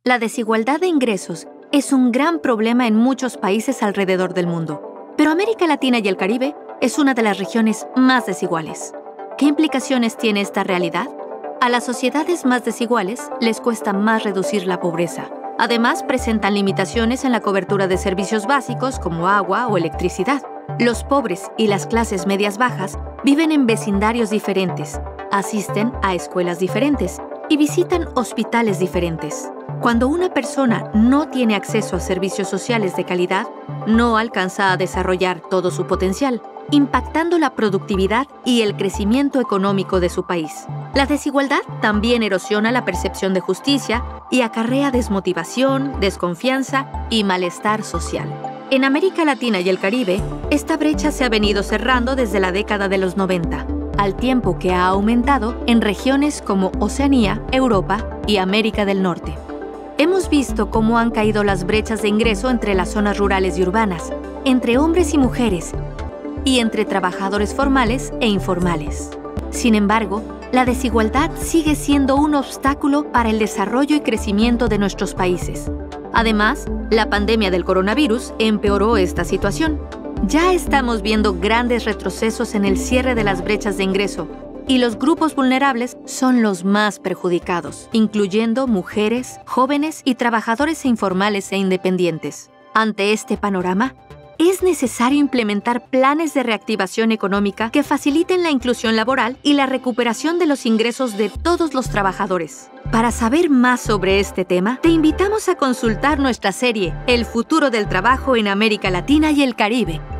La desigualdad de ingresos es un gran problema en muchos países alrededor del mundo, pero América Latina y el Caribe es una de las regiones más desiguales. ¿Qué implicaciones tiene esta realidad? A las sociedades más desiguales les cuesta más reducir la pobreza. Además, presentan limitaciones en la cobertura de servicios básicos como agua o electricidad. Los pobres y las clases medias bajas viven en vecindarios diferentes, asisten a escuelas diferentes y visitan hospitales diferentes. Cuando una persona no tiene acceso a servicios sociales de calidad, no alcanza a desarrollar todo su potencial, impactando la productividad y el crecimiento económico de su país. La desigualdad también erosiona la percepción de justicia y acarrea desmotivación, desconfianza y malestar social. En América Latina y el Caribe, esta brecha se ha venido cerrando desde la década de los 90, al tiempo que ha aumentado en regiones como Oceanía, Europa y América del Norte. Hemos visto cómo han caído las brechas de ingreso entre las zonas rurales y urbanas, entre hombres y mujeres, y entre trabajadores formales e informales. Sin embargo, la desigualdad sigue siendo un obstáculo para el desarrollo y crecimiento de nuestros países. Además, la pandemia del coronavirus empeoró esta situación. Ya estamos viendo grandes retrocesos en el cierre de las brechas de ingreso, y los grupos vulnerables son los más perjudicados, incluyendo mujeres, jóvenes y trabajadores informales e independientes. Ante este panorama, es necesario implementar planes de reactivación económica que faciliten la inclusión laboral y la recuperación de los ingresos de todos los trabajadores. Para saber más sobre este tema, te invitamos a consultar nuestra serie El futuro del trabajo en América Latina y el Caribe,